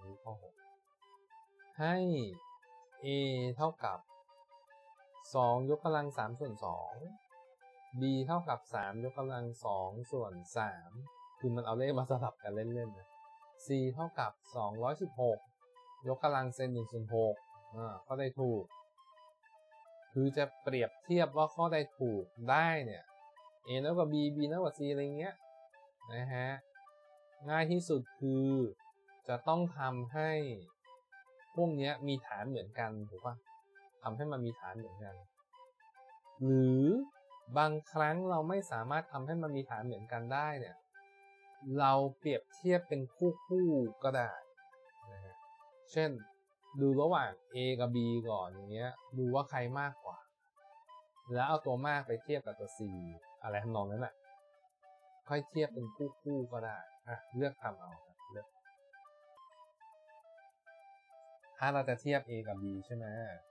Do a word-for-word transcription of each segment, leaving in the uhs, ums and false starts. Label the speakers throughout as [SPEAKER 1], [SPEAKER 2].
[SPEAKER 1] นี้ข้อหกให้ a เท่ากับสองยกกำลังสามส่วนสอง b เท่ากับสามยกกำลังสองส่วนสามคือมันเอาเลขมาสลับกันเล่นๆนะ c เท่ากับสองร้อยสิบหกยกกำลังเซนหนึ่งส่วนหกอ่าข้อใดถูกคือจะเปรียบเทียบว่าข้อใดถูกได้เนี่ย a น้อยกว่า b b น้อยกว่า c อะไรเงี้ยนะฮะง่ายที่สุดคือจะต้องทำให้พวกนี้มีฐานเหมือนกันถูกป่ะทำให้มันมีฐานเหมือนกันหรือบางครั้งเราไม่สามารถทำให้มันมีฐานเหมือนกันได้เนี่ยเราเปรียบเทียบเป็นคู่คู่ก็ได้นะฮะเช่นดูระหว่าง a กับ b ก่อนอย่างเงี้ยดูว่าใครมากกว่าแล้วเอาตัวมากไปเทียบกับตัว c อะไรทำนองนั้นแหละค่อยเทียบเป็นคู่คู่ก็ได้อ่ะเลือกทำเอาครับเลือกถ้าเราจะเทียบ a กับ b ใช่ไหม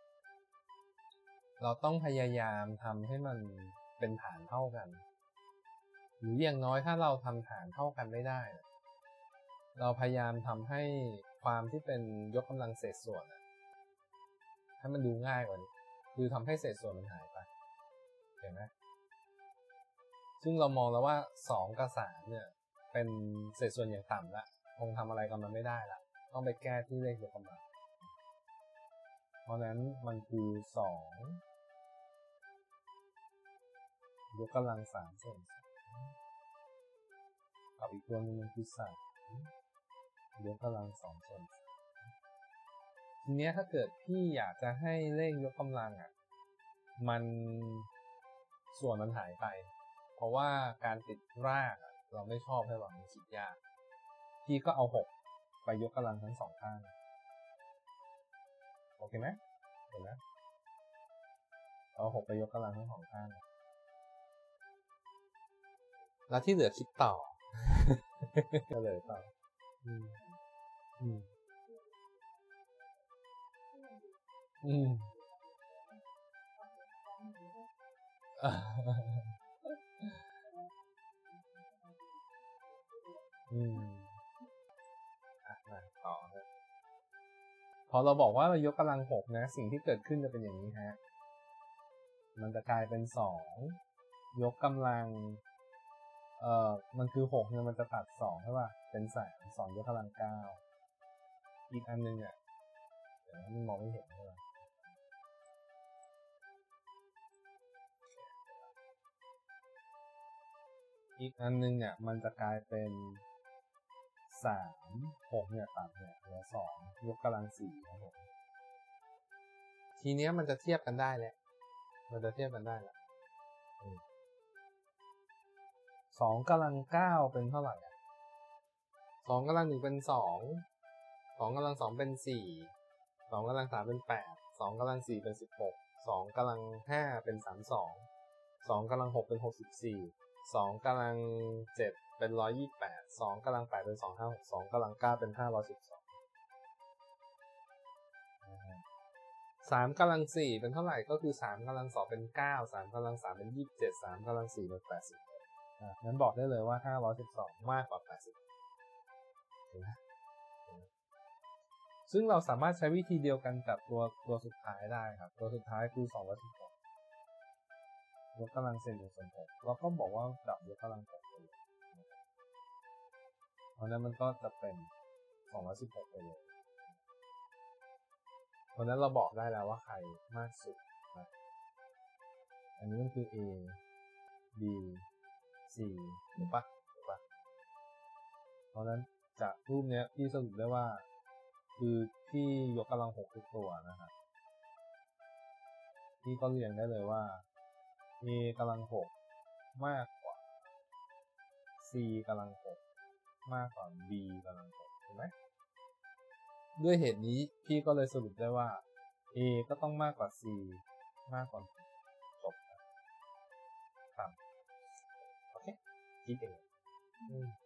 [SPEAKER 1] เราต้องพยายามทำให้มันเป็นฐานเท่ากันหรืออย่างน้อยถ้าเราทำฐานเท่ากันไม่ได้เราพยายามทำให้ความที่เป็นยกกำลังเศษส่วนให้มันดูง่ายกว่านี้คือทำให้เศษส่วนมันหายไปเห็นไหมซึ่งเรามองแล้วว่าสองกับสามเนี่ยเป็นเศษส่วนอย่างต่ำละคงทำอะไรกับมันไม่ได้ละต้องไปแก้ที่เลขยกกำลังเพราะนั้นมันคือสองยกกำลังสามส่วนสองกับอีกตัวนึงมันคือสามยกกำลังสองส่วนสามทีนี้ถ้าเกิดพี่อยากจะให้เลขยกกำลังอ่ะมันส่วนมันหายไปเพราะว่าการติดรากเราไม่ชอบให้หวังมันคิดยากพี่ก็เอาหกไปยกกำลังทั้งสองข้างโอเคไหมเห็นไหมเอาหกไปยกกำลังทั้งสองข้างแล้วที่เหลือคิดต่อก็เลยต่ออืมอืมอืมอืมอ่ะมาต่อนะพอเราบอกว่าเรายกกำลังหกนะสิ่งที่เกิดขึ้นจะเป็นอย่างนี้ฮะมันจะกลายเป็นสองยกกำลังเอ่อมันคือหกเนี่ยมันจะตัดสองใช่ป่ะเป็นสามสองยกกำลังเก้าอีกอันนึงอ่ะเดี๋ยวมันมองไม่เห็นใช่ป่ะอีกอันนึงเนี่ยมันจะกลายเป็นสามหกเนี่ยตัดเนี่ยเหลือสองยกกำลังสี่ครับผมทีเนี้ยมันจะเทียบกันได้แหละมันจะเทียบกันได้แหละสองกำลังเก้าเป็นเท่าไหร่อ่ะสองกำลังหนึ่งเป็นสองสองกำลังสองเป็นสี่สองกำลังสามเป็นแปดสองกำลังสี่เป็นสิบหกสองกำลังห้าเป็นสามสองสองกำลังหกเป็นหกสิบสี่สองกำลังเจ็ดเป็นร้อยยี่สิบแปดสองกำลังแปดเป็นสองห้าหกสองกำลังเก้าเป็นห้าร้อยสิบสองสามกำลังสี่เป็นเท่าไหร่ก็คือสามกำลังสองเป็นเก้าสามกำลังสามเป็นยี่สิบเจ็ดสามกำลังสี่เป็นแปดสิบอ่ะงั้นบอกได้เลยว่าห้าร้อยสิบสองมากกว่าแปดสิบเห็นไหมซึ่งเราสามารถใช้วิธีเดียวกันกับตัวตัวสุดท้ายได้ครับตัวสุดท้ายคือสองร้อยสิบหกยกกำลังเซนหนึ่งส่วนหกเราก็บอกว่าดับยกกำลังหกไปเลยเพราะนั้นมันก็จะเป็นสองร้อยสิบหกไปเลยเพราะนั้นเราบอกได้แล้วว่าใครมากสุดนะอันนี้มันคือ A B C ถูกปะถูกปะเพราะนั้นจากรูปนี้พี่สรุปได้ว่าคือพี่ยกกำลังหกทุกตัวนะครับพี่ก็เรียนได้เลยว่า A กำลังหกมากกว่า C กำลังหกมากกว่า B กำลังหกถูกไหมด้วยเหตุนี้พี่ก็เลยสรุปได้ว่า A ก็ต้องมากกว่า C มากกว่าจบครับโอเคคิดเอง